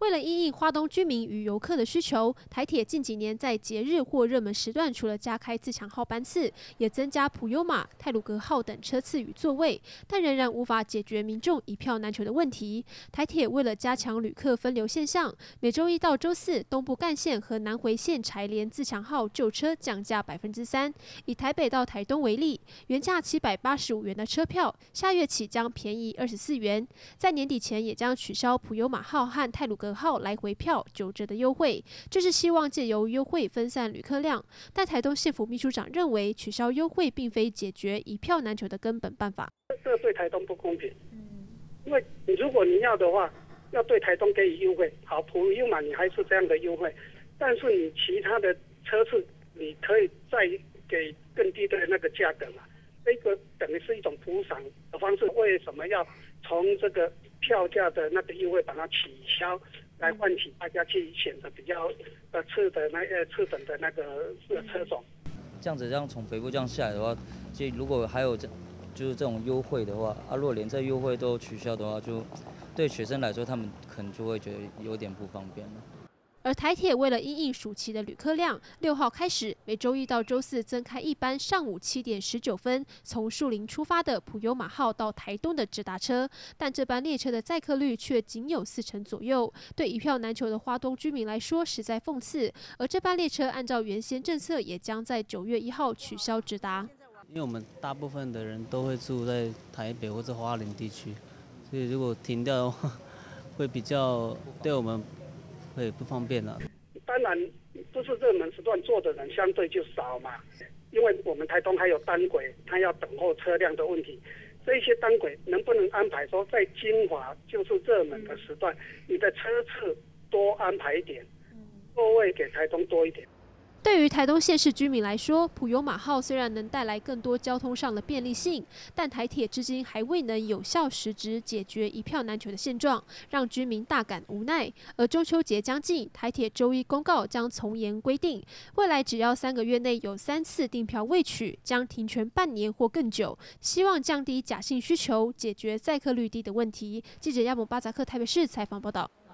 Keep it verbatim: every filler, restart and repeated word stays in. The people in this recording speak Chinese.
为了因应花东居民与游客的需求，台铁近几年在节日或热门时段，除了加开自强号班次，也增加普悠玛、太鲁阁号等车次与座位，但仍然无法解决民众一票难求的问题。台铁为了加强旅客分流现象，每周一到周四，东部干线和南回线柴联自强号旧车降价百分之三。以台北到台东为例，原价七百八十五元的车票，下月起将便宜二十四元。在年底前也将取消普悠玛号和太鲁阁号来回票九折的优惠，这是希望借由优惠分散旅客量。但台东县府秘书长认为，取消优惠并非解决一票难求的根本办法。 这个对台东不公平，因为你如果你要的话，要对台东给予优惠，好，普悠玛你还是这样的优惠，但是你其他的车次你可以再给更低的那个价格嘛？这个等于是一种补偿的方式。为什么要从这个票价的那个优惠把它取消，来唤起大家去选择比较呃次的那呃次等的那个车种？ 这样子，这样从北部这样下来的话，就如果还有这就是这种优惠的话，啊，如果连这优惠都取消的话，就对学生来说，他们可能就会觉得有点不方便了。 而台铁为了因应暑期的旅客量，六号开始每周一到周四增开一班上午七点十九分从树林出发的普悠玛号到台东的直达车，但这班列车的载客率却仅有四成左右，对一票难求的花东居民来说实在讽刺。而这班列车按照原先政策，也将在九月一号取消直达。 因为我们大部分的人都会住在台北或者花莲地区，所以如果停掉的话，会比较对我们会不方便了。 当然，不是热门时段坐的人相对就少嘛，因为我们台东还有单轨，它要等候车辆的问题。这些单轨能不能安排说在金华就是热门的时段，你的车次多安排一点，座位给台东多一点。 对于台东县市居民来说，普悠玛号虽然能带来更多交通上的便利性，但台铁至今还未能有效实质解决一票难求的现状，让居民大感无奈。而中秋节将近，台铁周一公告将从严规定，未来只要三个月内有三次订票未取，将停权半年或更久，希望降低假性需求，解决载客率低的问题。记者亚蒙巴扎克台北市采访报道。